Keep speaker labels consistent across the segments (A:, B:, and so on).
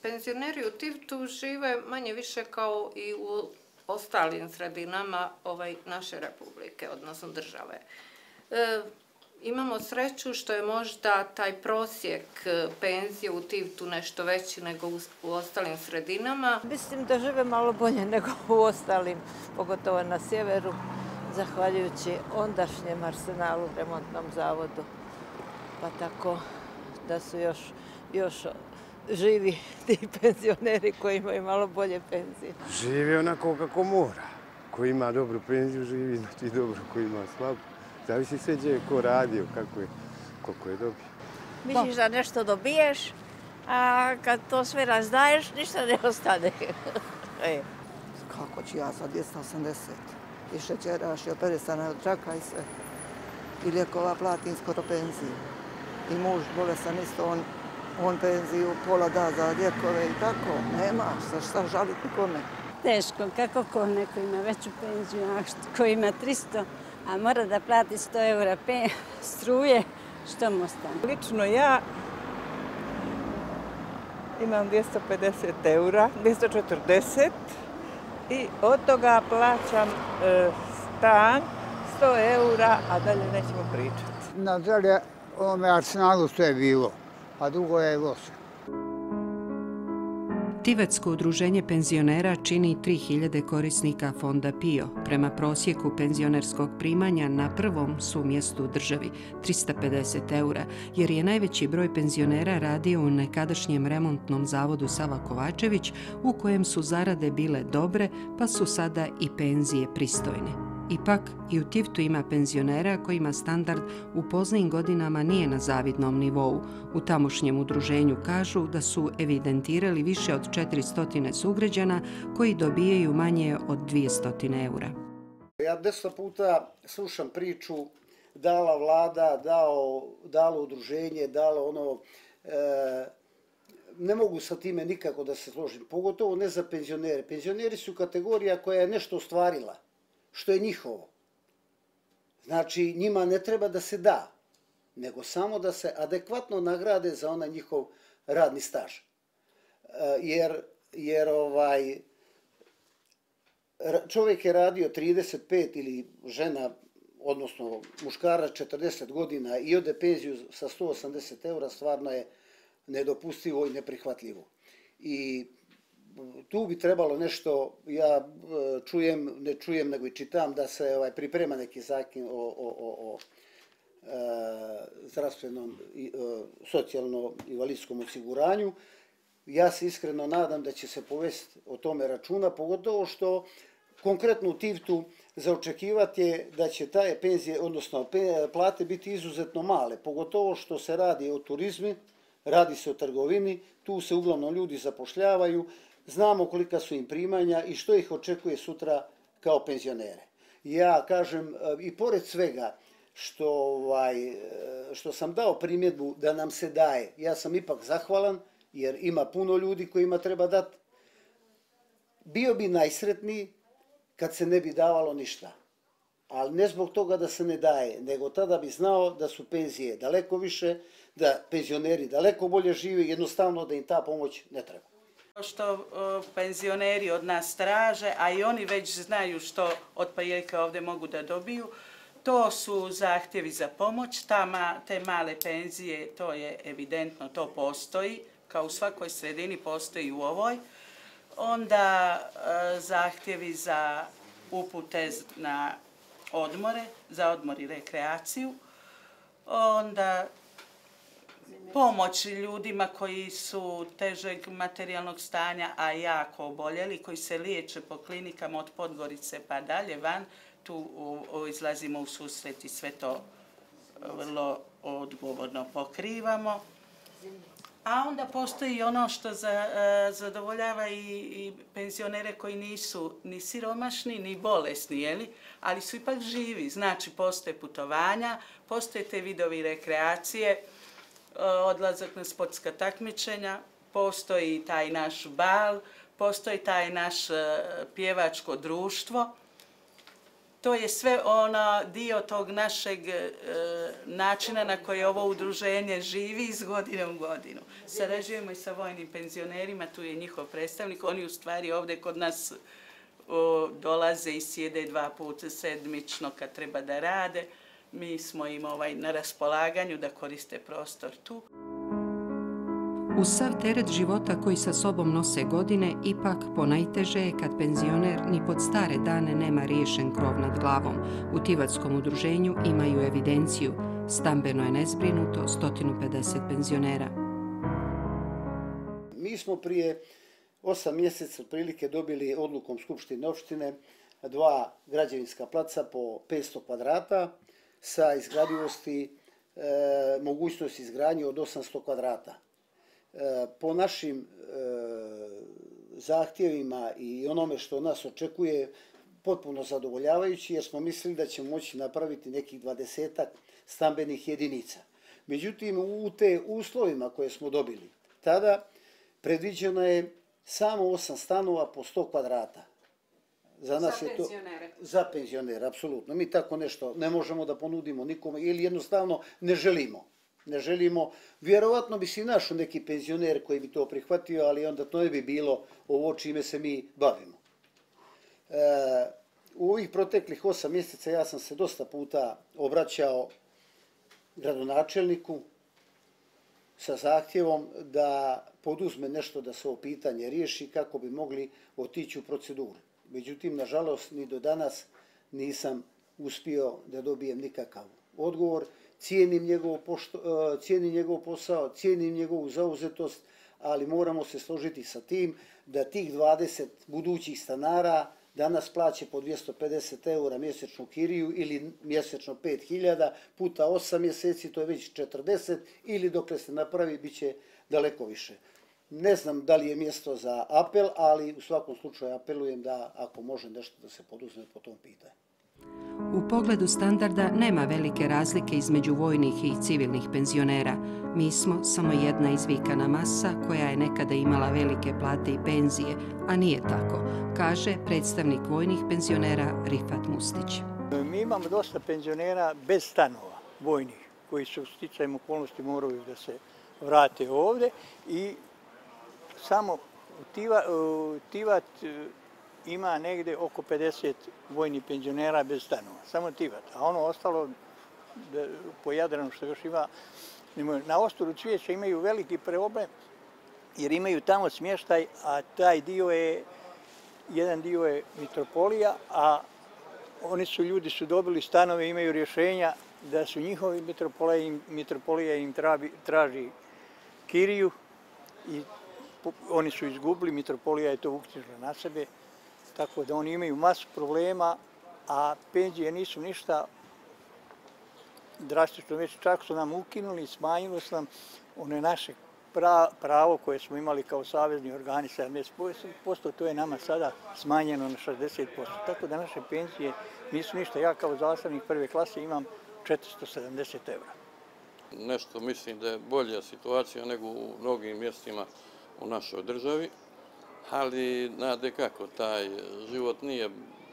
A: Penzioneri u Tivtu žive manje više kao i u ostalim sredinama naše republike, odnosno države. Imamo sreću što je možda taj prosjek penzije u Tivtu nešto veći nego u ostalim sredinama.
B: Mislim da žive malo bolje nego u ostalim, pogotovo na sjeveru, zahvaljujući ondašnjem Arsenalu, remontnom zavodu. Pa tako da su još živi ti penzioneri koji imaju malo bolje penzije.
C: Živi onako kako mora. Ko ima dobru penziju živi, znači dobro, ko ima slabu. Zavisi sve gdje je ko radio, koliko je dobio.
B: Misliš da nešto dobiješ, a kad to sve razdaješ, ništa ne ostane.
D: Kako ću ja za 280? I šećeraš, i operisana od raka i sve. I lijekova platim skoro penziju. I muž bolesan isto, on penziju pola da za lijekove i tako. Nemaš, šta žaliti kome?
E: Teško, kako ko neko ima veću penziju, a ko ima 300, a mora da plati 100 eura struje, što mu ostane?
F: Lično ja imam 250 eura, 240 i od toga plaćam stan 100 eura, a dalje nećemo pričati.
G: Na dalje ovome Arsenalu sve je bilo, a drugo je loše.
H: Tivetsko udruženje penzionera čini 3000 korisnika fonda PIO. Prema prosjeku penzionerskog primanja na prvom su mjestu u državi, 350 eura, jer je najveći broj penzionera radio u nekadašnjem remontnom zavodu Sava Kovačević, u kojem su zarade bile dobre, pa su sada i penzije pristojne. Ipak, i u Tivtu ima penzionera kojima standard u poznijim godinama nije na zavidnom nivou. U tamošnjem udruženju kažu da su evidentirali više od 400 sugrađana koji dobijaju manje od 200 eura.
I: Ja 10 puta slušam priču dala vlada, dalo udruženje, dalo ono... Ne mogu sa time nikako da se složim, pogotovo ne za penzionere. Penzioneri su kategorija koja je nešto ostvarila, što je njihovo. Znači, njima ne treba da se da, nego samo da se adekvatno nagrade za onaj njihov radni staž. Jer čovjek je radio 35 ili žena, odnosno muškarac 40 godina i ode penziju sa 180 eura, stvarno je nedopustivo i neprihvatljivo. I tu bi trebalo nešto, ja ne čujem, nego i čitam da se priprema neki zakon o zdravstvenom i socijalno-invalidskom osiguranju. Ja se iskreno nadam da će se povesti o tome računa, pogotovo što konkretno u Tivtu za očekivati je da će taj penzije, odnosno plate biti izuzetno male, pogotovo što se radi o turizmu, radi se o trgovini, tu se uglavnom ljudi zapošljavaju, znamo kolika su im primanja i što ih očekuje sutra kao penzionere. Ja kažem, i pored svega što sam dao primjedbu da nam se daje, ja sam ipak zahvalan jer ima puno ljudi kojima treba dati. Bio bi najsretniji kad se ne bi davalo ništa. Ali ne zbog toga da se ne daje, nego tada bi znao da su penzije daleko više, da penzioneri daleko bolje žive, jednostavno da im ta pomoć ne treba.
J: Što penzioneri od nas traže, a i oni već znaju što od prilike ovdje mogu da dobiju, to su zahtjevi za pomoć, te male penzije, to je evidentno, to postoji, kao u svakoj sredini postoji u ovoj. Onda zahtjevi za upute na odmore, za odmor i rekreaciju. Onda pomoć ljudima koji su težeg materijalnog stanja, a jako oboljeli, koji se liječe po klinikama od Podgorice pa dalje van. Tu izlazimo u susret i sve to vrlo odgovorno pokrivamo. A onda postoji ono što zadovoljava i penzionere koji nisu ni siromašni, ni bolesni, ali su ipak živi. Znači, postoje putovanja, postoje te vidovi rekreacije, odlazak na sportska takmičenja, postoji taj naš bal, postoji taj naš pjevačko društvo. to je sve dio tog našeg načina na koji ovo udruženje živi iz godine u godinu. Sarađujemo i sa vojnim penzionerima, tu je njihov predstavnik. Oni u stvari ovdje kod nas dolaze i sjede 2 puta sedmično kad treba da rade. Mi smo im na raspolaganju da koriste prostor tu.
H: Uz sav teret života koji sa sobom nose godine, ipak ponajteže je kad penzioner ni pod stare dane nema riješen krov nad glavom. U Tivatskom udruženju imaju evidenciju. Stambeno je nezbrinuto 150 penzionera.
I: Mi smo prije 8 mjeseca otprilike dobili odlukom Skupštine opštine 2 građevinska placa po 500 kvadrata sa izgradivosti, mogućnosti izgradnje od 800 kvadrata. Po našim zahtjevima i onome što nas očekuje potpuno zadovoljavajući, jer smo mislili da ćemo moći napraviti nekih 20 stambenih jedinica. Međutim, u te uslovima koje smo dobili, tada predviđeno je samo 8 stanova po 100 kvadrata. Za nas je to za penzionere, apsolutno. Mi tako nešto ne možemo da ponudimo nikome ili jednostavno ne želimo. Ne želimo, vjerovatno bi si našao neki penzioner koji bi to prihvatio, ali onda to ne bi bilo ovo čime se mi bavimo. U ovih proteklih 8 mjeseca ja sam se dosta puta obraćao gradonačelniku sa zahtjevom da poduzme nešto da se ovo pitanje riješi kako bi mogli otići u proceduru. Međutim, nažalost, ni do danas nisam uspio da dobijem nikakav odgovor. Cijenim njegov posao, cijenim njegovu zauzetost, ali moramo se složiti sa tim da tih 20 budućih stanara danas plaće po 250 eura mjesečnu kiriju ili mjesečno 5.000 puta 8 mjeseci, to je već 40, ili dokle se napravi bit će daleko više. Ne znam da li je mjesto za apel, ali u svakom slučaju apelujem da ako može nešto da se poduzme po tom pitanju.
H: U pogledu standarda nema velike razlike između vojnih i civilnih penzionera. Mi smo samo jedna izvikana masa koja je nekada imala velike plate i penzije, a nije tako, kaže predstavnik vojnih penzionera Rifat Mustić.
K: Mi imamo dosta penzionera bez stanova vojnih, koji su sticajem okolnosti moraju da se vrate ovdje i samo Tivat ima negde oko 50 vojnih penzionera bez stanova, samo Tivat. A ono ostalo po Jadranu što još ima, na Ostoru Cvijeća imaju veliki problem jer imaju tamo smještaj, a taj dio je, jedan dio je mitropolija, a ljudi su dobili stanove, imaju rješenja da su njihovi mitropolija im traži kiriju i oni su izgubili, mitropolija je to uknjižila na sebe, tako da oni imaju masu problema, a penzije nisu ništa drastično, već čak su nam ukinuli, smanjilo su nam one naše pravo koje smo imali kao savezni organi 70%, to je nama sada smanjeno na 60%, tako da naše penzije nisu ništa. Ja kao zastavnik prve klase imam 470 eura.
L: Nešto mislim da je bolja situacija nego u mnogim mjestima u našoj državi, ali znate kako, taj život nije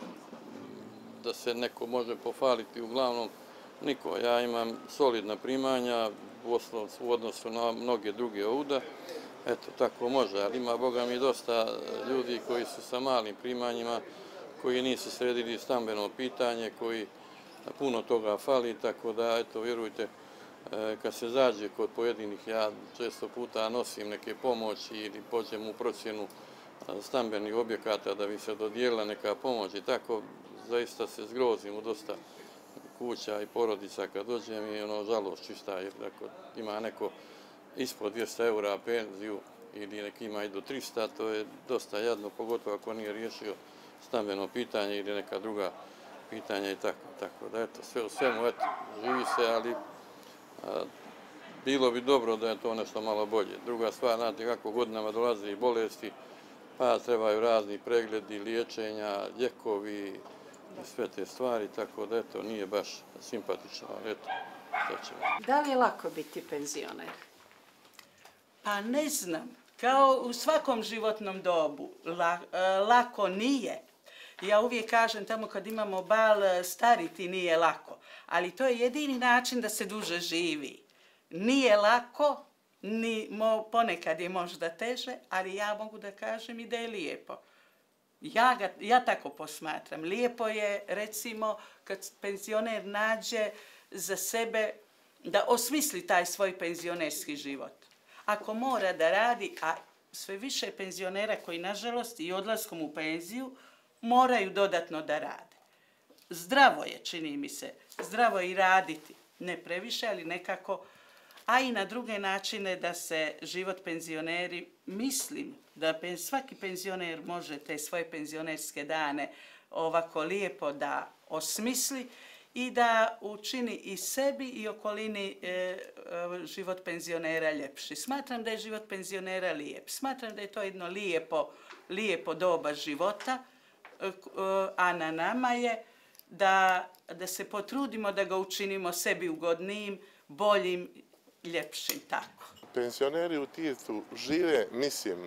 L: da se neko može pofaliti, uglavnom niko. Ja imam solidna primanja u odnosu na mnoge druge ovdje, eto, tako može, ali ima, Boga mi, dosta ljudi koji su sa malim primanjima, koji nisu sredili stambeno pitanje, koji puno toga fali, tako da, eto, vjerujte, kad se zađe kod pojedinih, ja često puta nosim neke pomoći ili pođem u procjenu stambenih objekata da bi se dodijelila neka pomoć i tako, zaista se zgrozim u dosta kuća i porodica kad dođem i žalost čista, jer ako ima neko ispod 200 eura penziju ili neki ima i do 300, to je dosta jadno, pogotovo ako nije riješio stambeno pitanje ili neka druga pitanja i tako. Tako da, eto, sve u svemu, eto, živi se, ali bilo bi dobro da je to nešto malo bolje. Druga stvar, znate kako godinama dolaze i bolesti, pa trebaju razni pregledi, liječenja, lijekovi i sve te stvari, tako da eto, nije baš simpatično, ali eto, što ćemo.
M: Da li je lako biti penzioner?
J: Pa ne znam, kao u svakom životnom dobu, lako nije. Ja uvijek kažem tamo kad imamo bal, stariti nije lako, ali to je jedini način da se duže živi. Nije lako, ponekad je možda teže, ali ja mogu da kažem i da je lijepo. Ja tako posmatram. Lijepo je, recimo, kad penzioner nađe za sebe da osmisli taj svoj penzionerski život. Ako mora da radi, a sve više penzionera koji, nažalost, i odlaskom u penziju, moraju dodatno da rade. Zdravo je, čini mi se, zdravo je i raditi. Ne previše, ali nekako, a i na druge načine da se život penzioneri, mislim da svaki penzioner može te svoje penzionerske dane ovako lijepo da osmisli i da učini i sebi i okolini život penzionera ljepši. Smatram da je život penzionera lijep. Smatram da je to jedno lijepo doba života, a na nama je da se potrudimo da ga učinimo sebi ugodnijim, boljim, ljepšim, tako.
N: Penzioneri u Tivtu žive, mislim,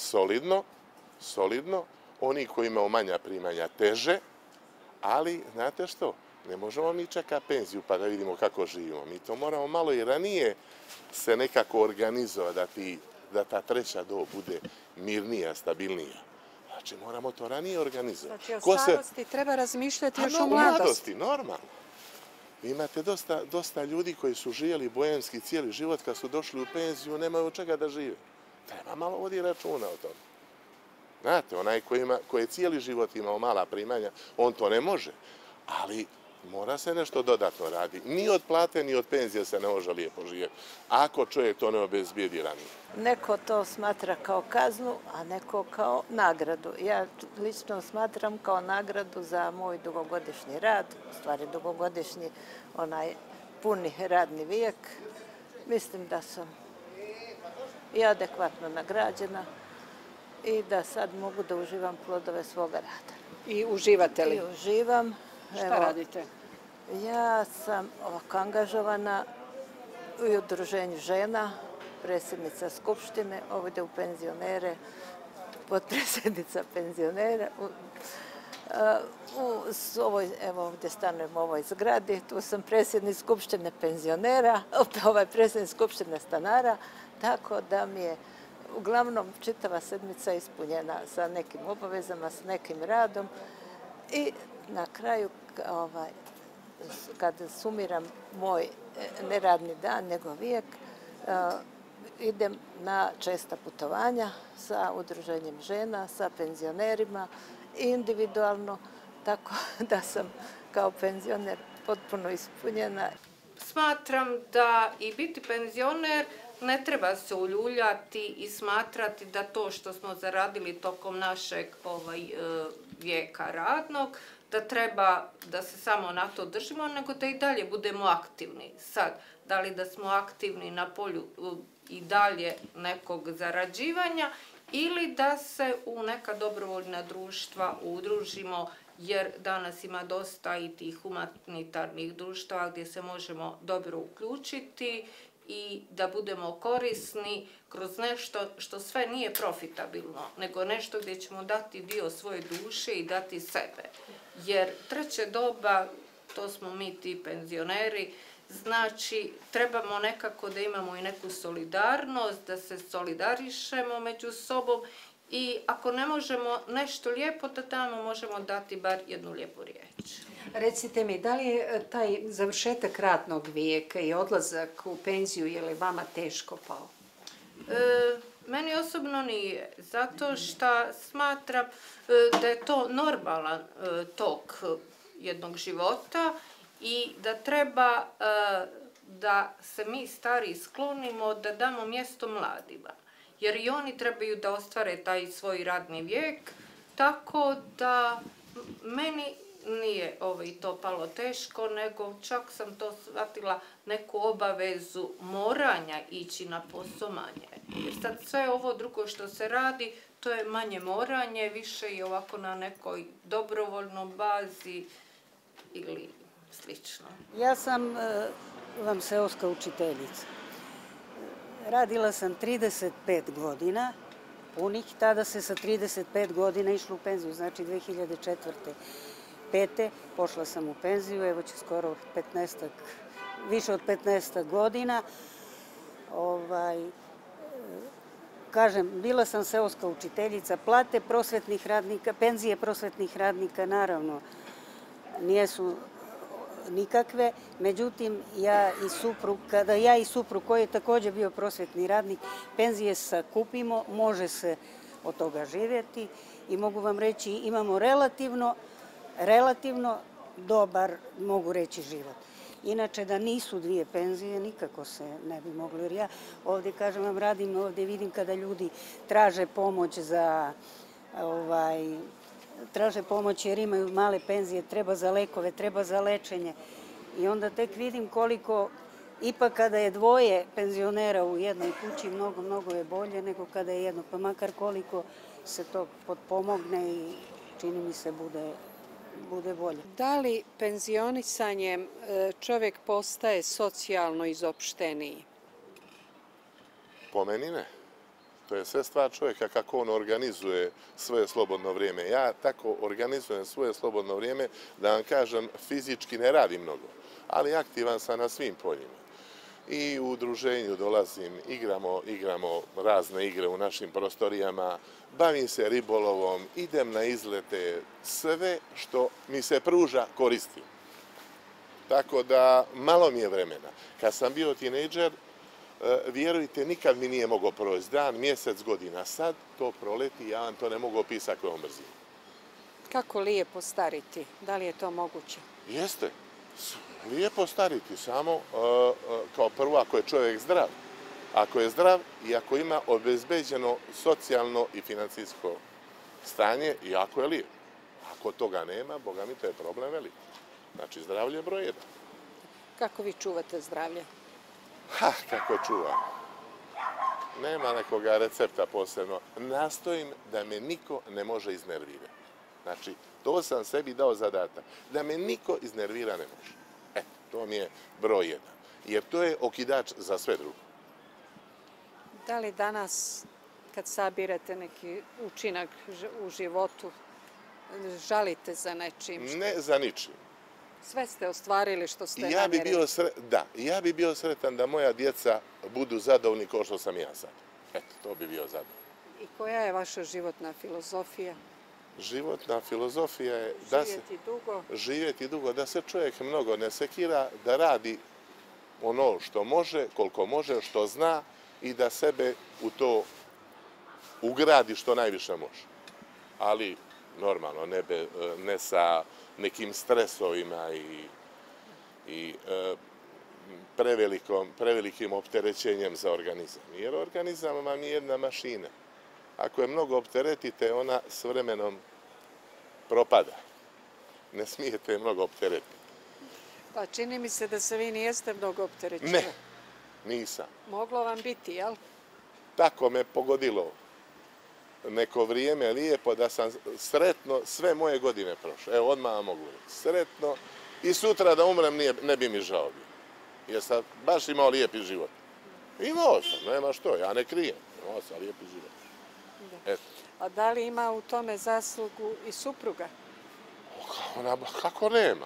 N: solidno, oni koji imaju manja primanja teže, ali, znate što, ne možemo mi čekati penziju pa da vidimo kako živimo. Mi to moramo malo i ranije se nekako organizovati da ta treća dob bude mirnija, stabilnija. Znači, moramo to ranije organizovati.
M: Znači, o starosti treba razmišljati još u mladosti.
N: Normalno. Vi imate dosta ljudi koji su živjeli boemski cijeli život, kad su došli u penziju, nemaju od čega da žive. Treba malo voditi računa o tome. Znate, onaj koji je cijeli život imao mala primanja, on to ne može, ali mora se nešto dodatno raditi. Ni od plate, ni od penzije se ne može lijepo živjeti, ako čovjek to ne obezbijedi ranije.
B: Neko to smatra kao kaznu, a neko kao nagradu. Ja lično smatram kao nagradu za moj dugogodišnji rad, u stvari dugogodišnji onaj puni radni vijek. Mislim da sam i adekvatno nagrađena i da sad mogu da uživam plodove svoga rada.
M: I uživate li?
B: I uživam.
M: Šta radite?
B: Ja sam ovako angažovana u udruženju žena, predsjednica Skupštine, ovdje u penzionere, potpredsjednica penzionera. Ovdje stanujem u ovoj zgradi, tu sam predsjednik Skupštine penzionera, predsjednik Skupštine stanara, tako da mi je uglavnom čitava sedmica ispunjena sa nekim obavezama, sa nekim radom i na kraju, kad sumiram moj neradni dan, nego vijek, idem na česta putovanja sa udruženjem žena, sa penzionerima, individualno, tako da sam kao penzioner potpuno ispunjena.
A: Smatram da i biti penzioner ne treba se uljuljati i smatrati da to što smo zaradili tokom našeg vijeka radnog, da treba da se samo na to držimo, nego da i dalje budemo aktivni. Sad, da li da smo aktivni na polju i dalje nekog zarađivanja ili da se u neka dobrovoljna društva udružimo, jer danas ima dosta i tih humanitarnih društava gdje se možemo dobro uključiti i da budemo korisni kroz nešto što sve nije profitabilno, nego nešto gdje ćemo dati dio svoje duše i dati sebe. Jer treće doba, to smo mi ti penzioneri, znači trebamo nekako da imamo i neku solidarnost, da se solidarišemo među sobom i ako ne možemo nešto lijepo da damo, možemo dati bar jednu lijepu riječ.
M: Recite mi, da li je taj završetak radnog vijeka i odlazak u penziju, je li vama teško pao?
A: Meni osobno nije, zato što smatram da je to normalan tok jednog života i da treba da se mi stari sklonimo, da damo mjesto mladima. Jer i oni trebaju da ostvare taj svoj radni vijek, tako da meni nije to palo teško, nego čak sam to shvatila neku obavezu moranja ići na posao manje. Jer sad sve ovo drugo što se radi, to je manje moranje, više i ovako na nekoj dobrovoljnoj bazi ili slično.
E: Ja sam vam seoska učiteljica. Radila sam 35 godina punih. Tada se sa 35 godina išlo u penziju, znači 2004. 5. pošla sam u penziju, evo će skoro više od 15 godina. Kažem, bila sam seoska učiteljica, plate prosvetnih radnika, penzije prosvetnih radnika naravno nijesu nikakve. Međutim, kada ja i suprug koji je također bio prosvetni radnik, penzije sakupimo, može se od toga živjeti i mogu vam reći imamo relativno dobar, mogu reći, život. Inače, da nisu dvije penzije, nikako se ne bi moglo. Jer ja ovdje, kažem vam, radim, ovdje vidim kada ljudi traže pomoć traže pomoć jer imaju male penzije, treba za lekove, treba za lečenje. I onda tek vidim koliko, ipak kada je dvoje penzionera u jednoj kući, mnogo je bolje nego kada je jedno. Pa makar koliko se to potpomogne i čini mi se bude bolje.
M: Da li penzionisanjem čovjek postaje socijalno izopšteniji?
N: Po meni ne. To je sve stvar čovjeka kako on organizuje svoje slobodno vrijeme. Ja tako organizujem svoje slobodno vrijeme da vam kažem fizički ne radim mnogo, ali aktivan sam na svim poljima. I u udruženju dolazim, igramo razne igre u našim prostorijama, bavim se ribolovom, idem na izlete, sve što mi se pruža koristim. Tako da malo mi je vremena. Kad sam bio tinejdžer, vjerujte, nikad mi nije mogao proći dan, mjesec, godina. Sad to proleti, ja vam to ne mogu opisati kojom brzinu.
M: Kako lijepo stariti? Da li je to moguće?
N: Jeste. Lijepo stariti, samo kao prvo ako je čovjek zdrav. Ako je zdrav i ako ima obezbeđeno socijalno i financijsko stanje i ako je lijep. Ako toga nema, boga mi, to je problem velik. Znači, zdravlje je broj 1.
M: Kako vi čuvate zdravlje?
N: Kako čuvam. Nema nekoga recepta posebno. Nastojim da me niko ne može iznervirati. Znači, to sam sebi dao zadatak. Da me niko iznervira ne može. To mi je broj 1. Jer to je okidač za sve drugo.
M: Da li danas, kad sabirate neki učinak u životu, žalite za nečim?
N: Ne za ničim.
M: Sve ste ostvarili što ste namjerili.
N: Ja bi bio sretan da moja djeca budu zadovoljni kao što sam ja sad. Eto, to bi bio zadovoljno.
M: I koja je vaša životna filozofija?
N: Životna filozofija je živjeti dugo, da se čovjek mnogo ne sekira, da radi ono što može, koliko može, što zna i da sebe u to ugradi što najviše može. Ali normalno, ne sa nekim stresovima i prevelikim opterećenjem za organizam. Jer organizam vam je jedna mašina. Ako je mnogo opteretite, ona s vremenom propada. Ne smijete je mnogo opteretiti.
M: Pa čini mi se da se vi nijeste mnogo opterećeni.
N: Ne, nisam.
M: Moglo vam biti, jel?
N: Tako me pogodilo neko vrijeme lijepo da sam sretno sve moje godine prošao. Evo, odmah vam mogu reći. Sretno i sutra da umrem ne bi mi žao bio. Jer sam baš imao lijepi život. Imao sam, nema što, ja ne krijem. Imao sam lijepi život.
M: A da li ima u tome zaslugu i supruga?
N: Kako nema?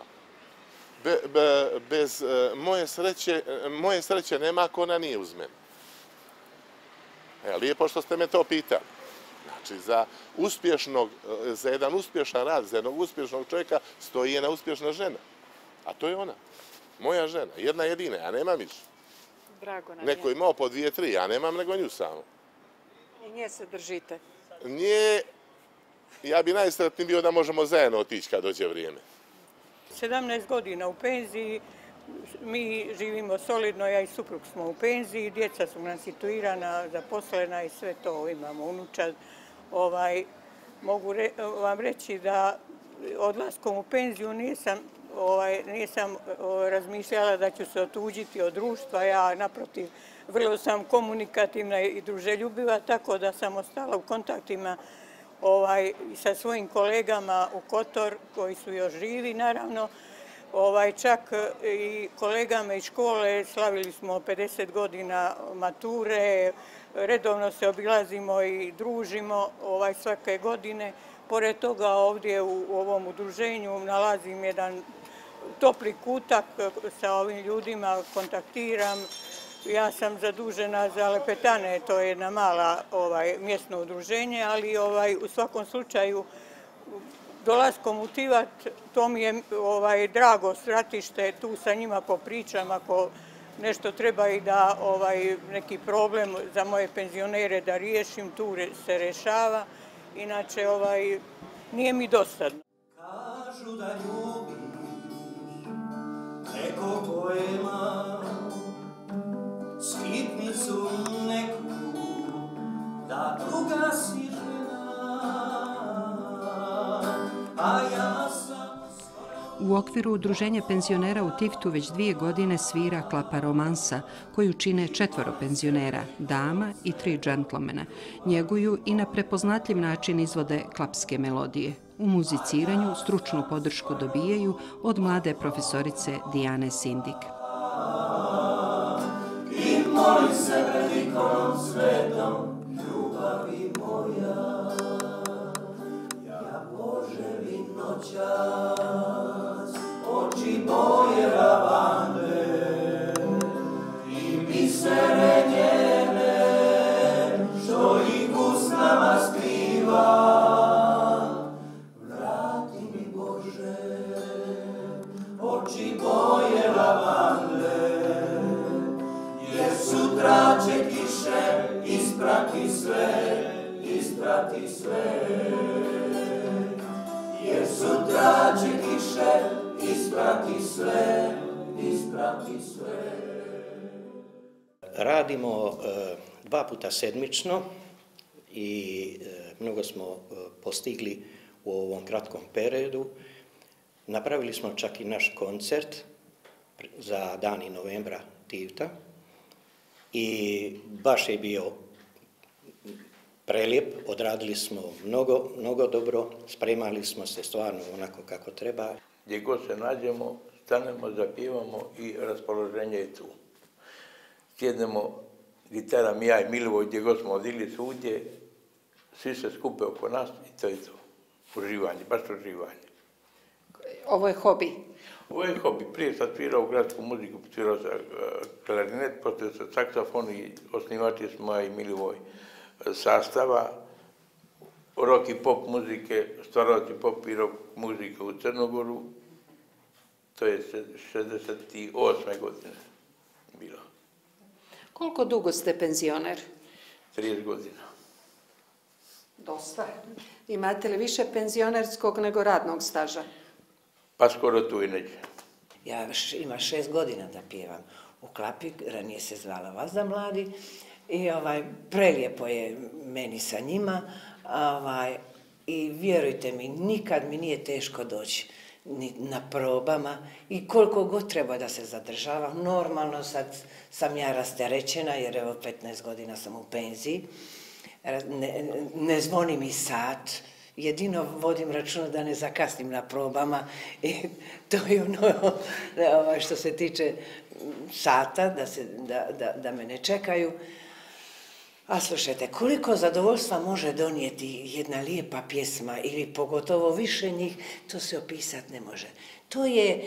N: Bez moje sreće nema ako ona nije uz mene. Lijepo što ste me to pitali. Znači, za jedan uspješan rad, za jednog uspješnog čovjeka stoji jedna uspješna žena. A to je ona, moja žena, jedna jedina, ja nemam više.
M: Drago nam je.
N: Neko imao po 2, 3, ja nemam nego nju samo.
M: I nje se držite?
N: Nje, ja bi najsretniji bio da možemo zajedno otići kad dođe vrijeme.
O: 17 godina u penziji, mi živimo solidno, ja i suprug smo u penziji, djeca su nam situirana, zaposlena i sve to, imamo unučad. Mogu vam reći da odlaskom u penziju nisam razmišljala da ću se otuđiti od društva. Ja, naprotiv, vrlo sam komunikativna i druželjubiva, tako da sam ostala u kontaktima sa svojim kolegama u Kotor, koji su još živi, naravno. Čak i kolegama iz škole slavili smo 50 godina mature, redovno se obilazimo i družimo svake godine. Pored toga ovdje u ovom udruženju nalazim jedan topli kutak sa ovim ljudima, kontaktiram. Ja sam zadužena za Lepetane, to je jedna mala mjesno udruženje, ali u svakom slučaju dolaskom u Tivat, to mi je drago stratište, tu sa njima popričam ako nešto treba i da neki problem za moje penzionere da riješim, tu se rešava. Inače, nije mi dosadno.
P: Kažu da ljubiš neko pojema, skitnicu neku, da druga si žena, a ja sam...
H: U okviru Udruženja penzionera u Tivtu već 2 godine svira klapa romansa, koju čine 4 penzionera, dama i 3 džentlmena. Njeguju i na prepoznatljiv način izvode klapske melodije. U muziciranju stručnu podršku dobijaju od mlade profesorice Dijane Sindik.
P: I molim se pred ikonom svetom, ljubavi moja, ja poželim noćas, oči boje lavande i bisere njene, što ih usnama skriva. Vrati mi Bože, oči boje lavande, jer sutra će kiše isprati sve, isprati sve. Jer sutra će kiše isprati sve, isprati sve.
Q: Radimo 2 puta sedmično i mnogo smo postigli u ovom kratkom periodu. Napravili smo čak i naš koncert za dani novembra Tivta i baš je bio prelijep, odradili smo mnogo dobro, spremali smo se stvarno onako kako treba.
R: Gdje god se nađemo, stanemo, zapivamo i raspoloženje je tu. Sjednemo, gitara, mi, ja i Milivoj, gdje god smo odili svudje, svi se skupe oko nas i to je to. Uživanje, baš uživanje.
M: Ovo je hobi?
R: Ovo je hobi. Prije sam svirao gradsku muziku, svirao sam klarinet, poslije sam saksofon i osnivači smo ja i Milivoj sastava, rock i pop muzike, stvaralački pop i rock muzika u Crnogoru. To je 68. godine bilo.
M: Koliko dugo ste penzioner?
R: 30 godina.
M: Dosta. Imate li više penzionerskog nego radnog staža?
R: Pa skoro tu i neđe.
S: Ja imam 6 godina da pjevam u klapi, ranije se zvala Vazda mladi i prelijepo je meni sa njima i vjerujte mi, nikad mi nije teško doći ni na probama i koliko god treba da se zadržavam. Normalno sad sam ja rasterećena jer evo 15 godina sam u penziji, ne zvoni mi sat, jedino vodim računa da ne zakasnim na probama i to je ono što se tiče sata, da me ne čekaju. A slušajte, koliko zadovoljstva može donijeti jedna lijepa pjesma ili pogotovo više njih, to se opisati ne može. To je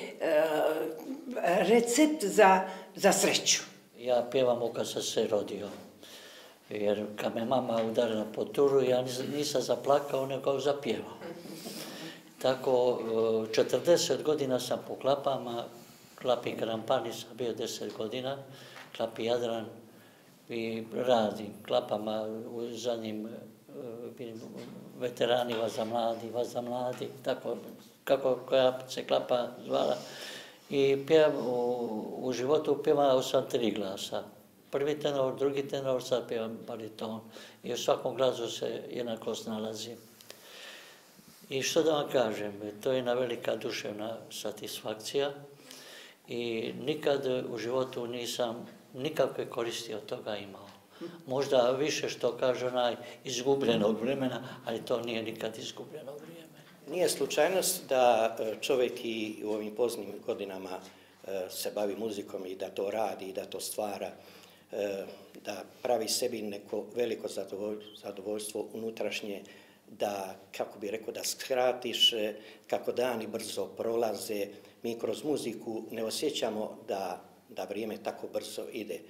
S: recept za sreću.
T: Ja pjevam kad sam se rodio. Jer kad me mama udarila po turu, ja nisam zaplakao, nego zapjevao. Tako, 40 godina sam po klapama, klapi Krampani sam bio 10 godina, klapi Jadran i radim klapama u zadnjim veterani Vaza mladi, tako kako koja se klapa zvala. I u životu pjevao sam 3 glasa. Prvi tenor, drugi tenor, sad pjevam bariton. I u svakom glasu se jednako snalazim. I što da vam kažem, to je jedna velika duševna satisfakcija i nikad u životu nisam nikakve koristi od toga imao. Možda više što kaže onaj izgubljenog vremena, ali to nije nikad izgubljeno vrijeme.
Q: Nije slučajnost da čovjek i u ovim poznim godinama se bavi muzikom i da to radi i da to stvara. da pravi sebi neko veliko zadovoljstvo unutrašnje, da, kako bi rekao, da skratiš, kako dani brzo prolaze. Mi kroz muziku ne osjećamo da vrijeme tako brzo ide.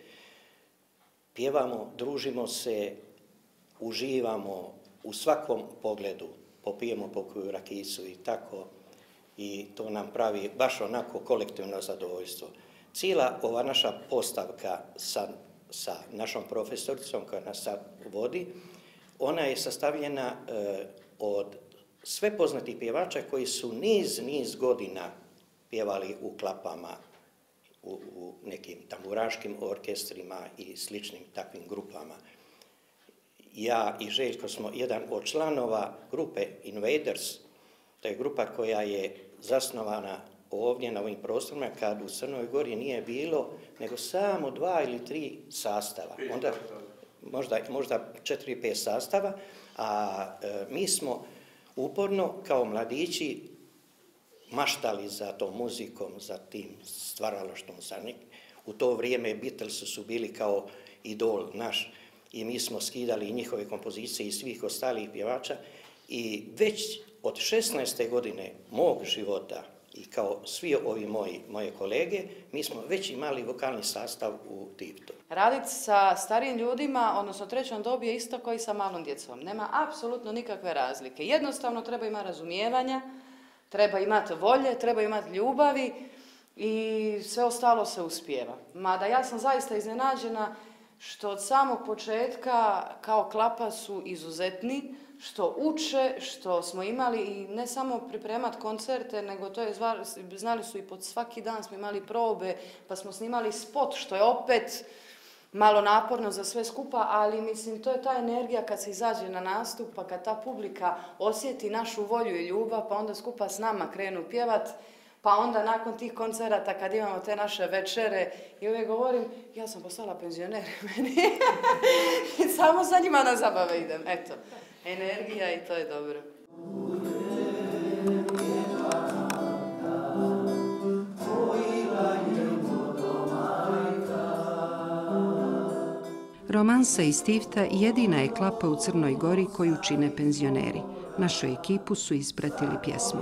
Q: Pjevamo, družimo se, uživamo u svakom pogledu, popijemo po koju rakijicu i tako, i to nam pravi baš onako kolektivno zadovoljstvo. Cijela ova naša postavka sa našom profesoricom koja nas sad vodi, ona je sastavljena od sve poznatih pjevača koji su niz godina pjevali u klapama, u nekim tamburaškim orkestrima i sličnim takvim grupama. Ja i Željko smo jedan od članova grupe Invaders, to je grupa koja je zasnovana ovdje na ovim prostorima kad u Crnoj Gori nije bilo nego samo 2 ili 3 sastava. Onda možda 4-5 sastava, a mi smo uporno kao mladići maštali za tom muzikom, za tim stvaralaštvom. U to vrijeme Beatlesi su bili kao idol naš i mi smo skidali njihove kompozicije i svih ostalih pjevača i već od 16. godine mog života i kao svi ovi moje kolege, mi smo već imali vokalni sastav u Tivtu.
U: Raditi sa starijim ljudima, odnosno trećom dobi, je isto kao i sa malom djecom. Nema apsolutno nikakve razlike. Jednostavno treba imati razumijevanja, treba imati volje, treba imati ljubavi i sve ostalo se uspijeva. Mada ja sam zaista iznenađena što od samog početka kao klapa su izuzetni, što uče, što smo imali i ne samo pripremati koncerte, nego to je, znali su i pod svaki dan smo imali probe, pa smo snimali spot, što je opet malo naporno za sve skupa, ali mislim to je ta energija kad se izađe na nastup, pa kad ta publika osjeti našu volju i ljubav, pa onda skupa s nama krenu pjevat, pa onda nakon tih koncerata kad imamo te naše večere i uvijek govorim, ja sam postala penzioner, meni samo za njima na zabave idem, eto, energija i to je dobro.
H: Romansa iz Tivta jedina je klapa u Crnoj Gori koju čine penzioneri. Našu ekipu su ispratili pjesmom.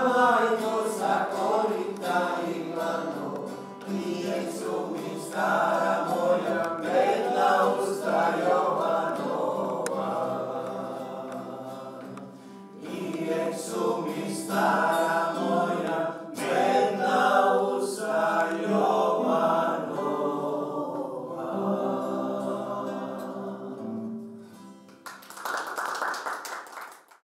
P: Stop.